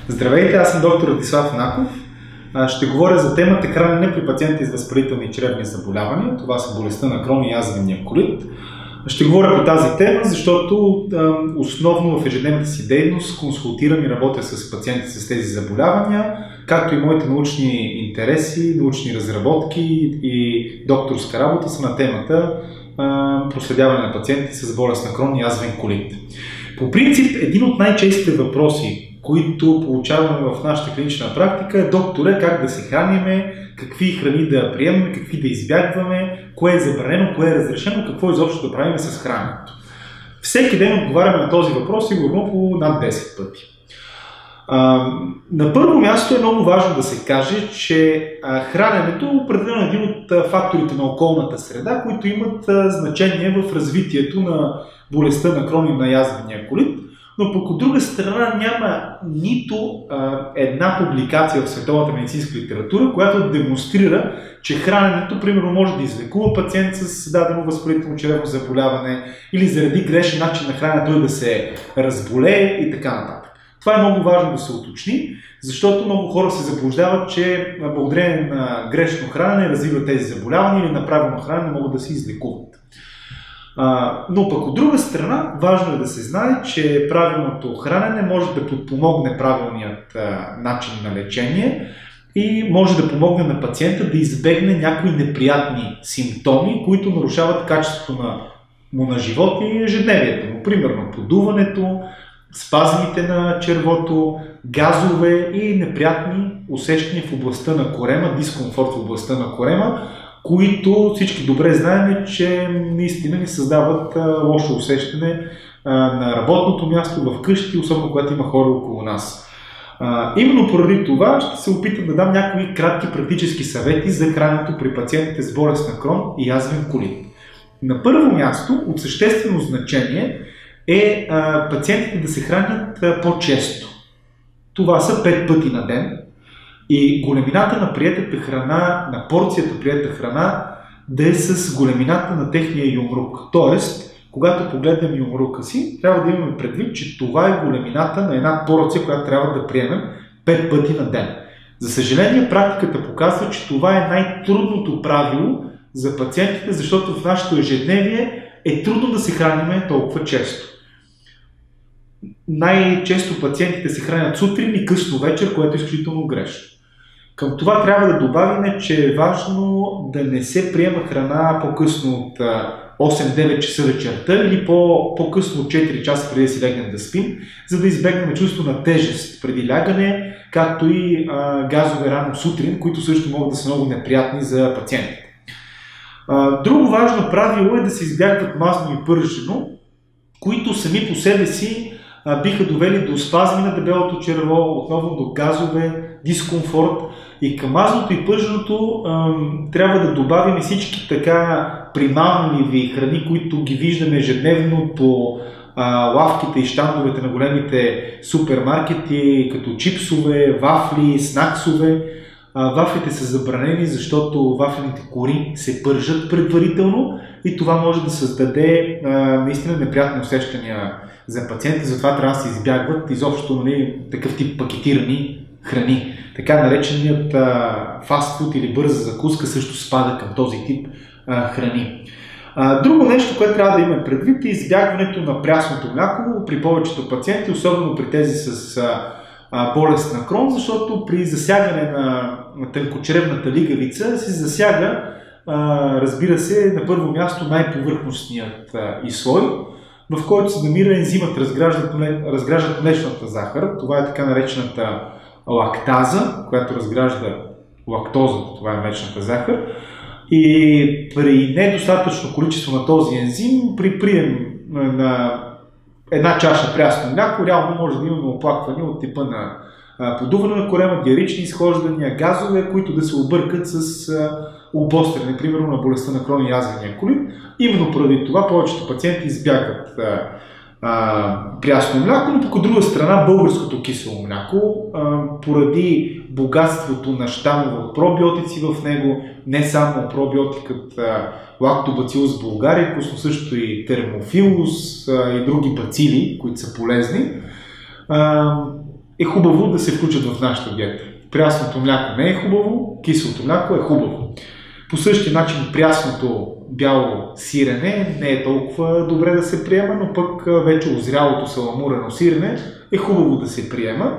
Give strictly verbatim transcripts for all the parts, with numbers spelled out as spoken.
Здравейте, аз съм доктор Радислав Наков. Ще говоря за темата хранене при пациенти с възпалителни и чревни заболявания. Това са болестта на Крон и язвения колит. Ще говоря по тази тема, защото основно в ежедневната си дейност консултирам и работя с пациенти с тези заболявания, както и моите научни интереси, научни разработки и докторска работа са на темата проследяване на пациенти с болест на Крон и язвен колит. По принцип, един от най-честите въпроси, които получаваме в нашата клинична практика е: докторе, как да се храниме, какви храни да приемаме, какви да избягваме, кое е забранено, кое е разрешено, какво изобщо да правим с храненето. Всеки ден отговаряме на този въпрос сигурно по над десет пъти. А, на първо място е много важно да се каже, че а, храненето е определено един от а, факторите на околната среда, които имат а, значение в развитието на болестта на Крон и на язвения колит. Но пък от друга страна няма нито а, една публикация в световната медицинска литература, която демонстрира, че храненето, примерно, може да излекува пациент с дадено възпалително чревно заболяване или заради грешен начин на хранене той да се разболее и така нататък. Това е много важно да се уточни, защото много хора се заблуждават, че благодарение на грешно хранене развиват тези заболявания или на правилно хранене могат да се излекуват. Uh, но пък от друга страна, важно е да се знае, че правилното хранене може да подпомогне правилният uh, начин на лечение и може да помогне на пациента да избегне някои неприятни симптоми, които нарушават качеството на, му на живот и ежедневието му. Примерно подуването, спазмите на червото, газове и неприятни усещания в областта на корема, дискомфорт в областта на корема, които всички добре знаем, че наистина ни създават а, лошо усещане а, на работното място, вкъщи, особено когато има хора около нас. А, именно поради това ще се опитам да дам някои кратки практически съвети за храненето при пациентите с болест на Крон и язвен колит. На първо място, от съществено значение е а, пациентите да се хранят а, по-често. Това са пет пъти на ден. И големината на приетата храна, на порцията приета храна, да е с големината на техния юмрук. Тоест, когато погледнем юмрука си, трябва да имаме предвид, че това е големината на една порция, която трябва да приемем пет пъти на ден. За съжаление, практиката показва, че това е най-трудното правило за пациентите, защото в нашето ежедневие е трудно да се храниме толкова често. Най-често пациентите се хранят сутрин и късно вечер, което е изключително грешно. Към това трябва да добавим, че е важно да не се приема храна по-късно от осем-девет часа вечерта или по-късно от четири часа преди да си легнем да спим, за да избегнем чувство на тежест преди лягане, както и а, газове рано сутрин, които също могат да са много неприятни за пациентите. А, друго важно правило е да се избягват масло и пържено, които сами по себе си а, биха довели до спазми на дебелото черво, отново до газове, дискомфорт. И към маслото и пърженото трябва да добавим всички така примамливи храни, които ги виждаме ежедневно по а, лавките и щандовете на големите супермаркети, като чипсове, вафли, снаксове. А, вафлите са забранени, защото вафлените кори се пържат предварително и това може да създаде а, наистина неприятни усещания за пациента, затова трябва да се избягват изобщо, нали, такъв тип пакетирани храни. Така нареченият фастфуд или бърза закуска също спада към този тип а, храни. А, друго нещо, което трябва да имаме предвид, е избягването на прясното мляко при повечето пациенти, особено при тези с а, а, болест на Крон, защото при засягане на, на тънкочревната лигавица се засяга, а, разбира се, на първо място най-повърхностният а, и слой, в който се намира ензимът, разграждат млечната захар. Това е така наречената лактаза, която разгражда лактозата, това е млечната захар. И при недостатъчно количество на този ензим, при прием на една чаша прясно мляко, реално може да имаме оплаквания от типа на подуване на корема, диарични изхождания, газове, които да се объркат с обостряне, примерно на болестта на Крон и язвения колит. Именно поради това повечето пациенти избягват А, прясно мляко, но пък от друга страна българското кисело мляко, а, поради богатството на щамове от пробиотици в него, не само пробиотикът Lactobacillus bulgaricus, но също и Thermophilus а, и други бацили, които са полезни, а, е хубаво да се включат в нашата диета. Прясното мляко не е хубаво, киселото мляко е хубаво. По същия начин прясното бяло сирене не е толкова добре да се приема, но пък вече озрялото саламурено сирене е хубаво да се приема,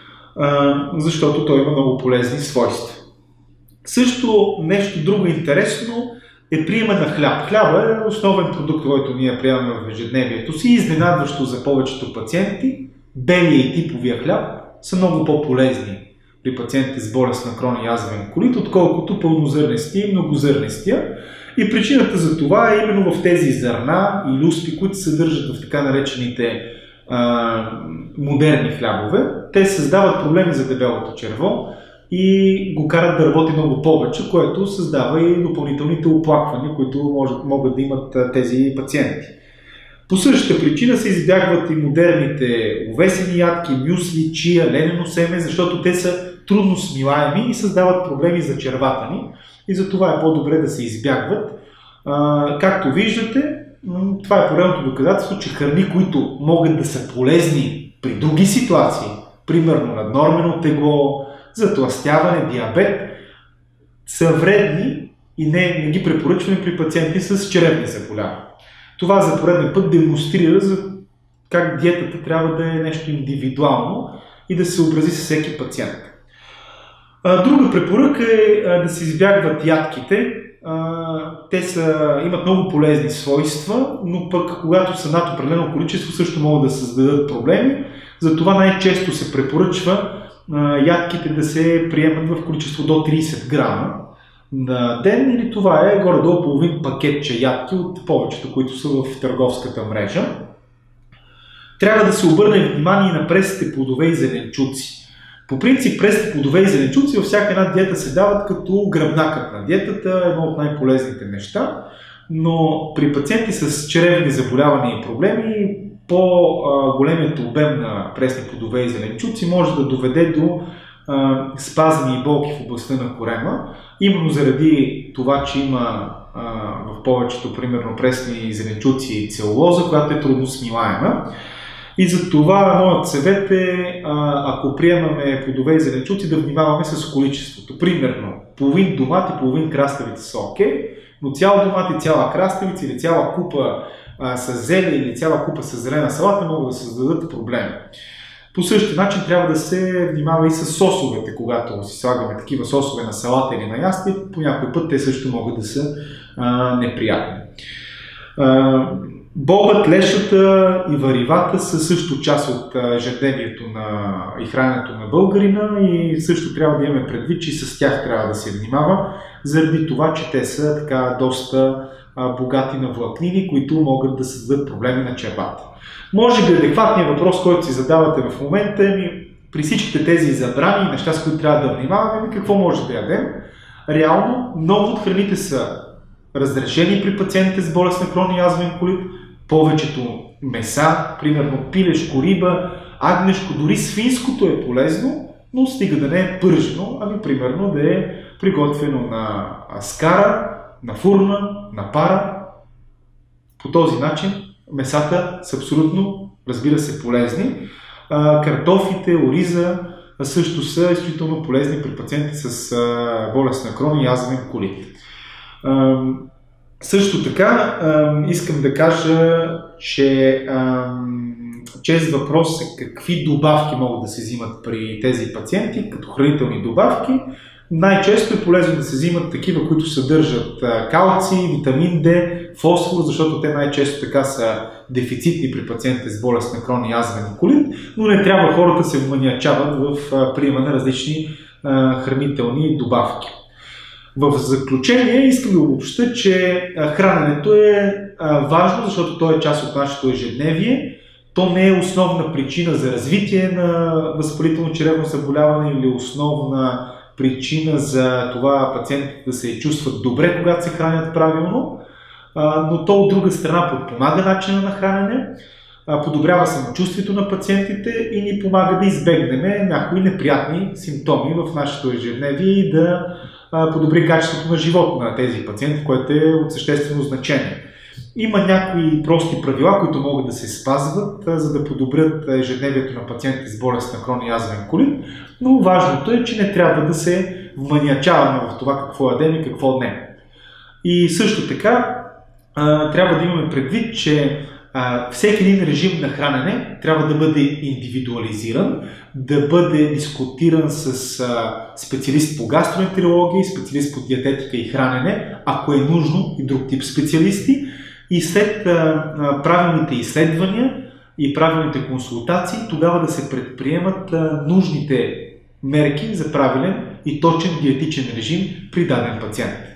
защото той има много полезни свойства. Също нещо друго интересно е приема на хляб. Хляба е основен продукт, който ние приемаме в ежедневието си. Изненадващо за повечето пациенти, белия и типовия хляб са много по-полезни при пациентите с болест на Крон и язвен колит, отколкото пълнозърнестия и многозърнестия. И причината за това е именно в тези зърна и люспи, които се съдържат в така наречените а, модерни хлябове. Те създават проблеми за дебелото черво и го карат да работи много повече, което създава и допълнителните оплаквания, които може, могат да имат тези пациенти. По същата причина се избягват и модерните овесени ядки, мюсли, чия, ленено семе, защото те са трудно смилаеми и създават проблеми за червата ни и за това е по-добре да се избягват. А, както виждате, това е поредното доказателство, че храни, които могат да са полезни при други ситуации, примерно наднормено тегло, затлъстяване, диабет, са вредни и не, не ги препоръчваме при пациенти с черепни заболявания. Това за пореден път демонстрира за как диетата трябва да е нещо индивидуално и да се съобрази с всеки пациент. Друга препоръка е да се избягват ядките. Те са, имат много полезни свойства, но пък когато са над определено количество също могат да създадат проблеми. Затова най-често се препоръчва ядките да се приемат в количество до трийсет грама на ден, или това е горе-долу половин пакетче ядки от повечето, които са в търговската мрежа. Трябва да се обърне внимание на пресните плодове и зеленчуци. По принцип пресните плодове и зеленчуци във всяка една диета се дават като гръбнакът на диетата, едно от най-полезните неща, но при пациенти с чревни заболявания и проблеми по-големият обем на пресни плодове и зеленчуци може да доведе до а, спазми и болки в областта на корема, именно заради това, че има а, в повечето, примерно, пресни зеленчуци и целулоза, която е трудно смилаема. И за това моят съвет е, а, ако приемаме плодове и зеленчуци, да внимаваме с количеството. Примерно, половин домат и половин краставица са окей, но цял домат и цяла краставица или цяла купа а, с зеле или цяла купа с зелена салата могат да създадат проблеми. По същия начин трябва да се внимава и с сосовете, когато си слагаме такива сосове на салата или на ястие, по някой път те също могат да са а, неприятни. А, Бобът, лешата и варивата са също част от ежедневието на и храненето на българина и също трябва да имаме предвид, че и с тях трябва да се внимава, заради това, че те са така доста а, богати на влакнини, които могат да създадат проблеми на червата. Може би адекватният въпрос, който си задавате в момента е ми, при всичките тези забрани и неща, с които трябва да внимаваме, какво може да ядем. Реално много от храните са разрешени при пациентите с болест на Крон и язвен колит. Повечето меса, примерно пилешко, риба, агнешко, дори свинското е полезно, но стига да не е пържено, ами примерно да е приготвено на скара, на фурна, на пара. По този начин месата са абсолютно, разбира се, полезни. Картофите, ориза също са изключително полезни при пациенти с болест на Крон и язвен колит. Също така искам да кажа, че чест въпрос е какви добавки могат да се взимат при тези пациенти, като хранителни добавки. Най-често е полезно да се взимат такива, които съдържат калций, витамин Д, фосфор, защото те най-често така са дефицитни при пациентите с болест на Крон и язвен колит, но не трябва хората да се вманиачават в приема на различни хранителни добавки. В заключение искам да обобщя, че храненето е важно, защото то е част от нашето ежедневие. То не е основна причина за развитие на възпалително чревно заболяване или основна причина за това пациентите да се чувстват добре, когато се хранят правилно, но то от друга страна подпомага начина на хранене, подобрява самочувствието на пациентите и ни помага да избегнем някои неприятни симптоми в нашето ежедневие и да подобри качеството на живот на тези пациенти, което е от съществено значение. Има някои прости правила, които могат да се спазват, за да подобрят ежедневието на пациентите с болест на хроничен язвен колит, но важното е, че не трябва да се вманиачаваме в това какво ядем и какво не. И също така трябва да имаме предвид, че всеки един режим на хранене трябва да бъде индивидуализиран, да бъде дискутиран с специалист по гастроентерология, специалист по диететика и хранене, ако е нужно, и друг тип специалисти. И след правилните изследвания и правилните консултации, тогава да се предприемат нужните мерки за правилен и точен диетичен режим при даден пациент.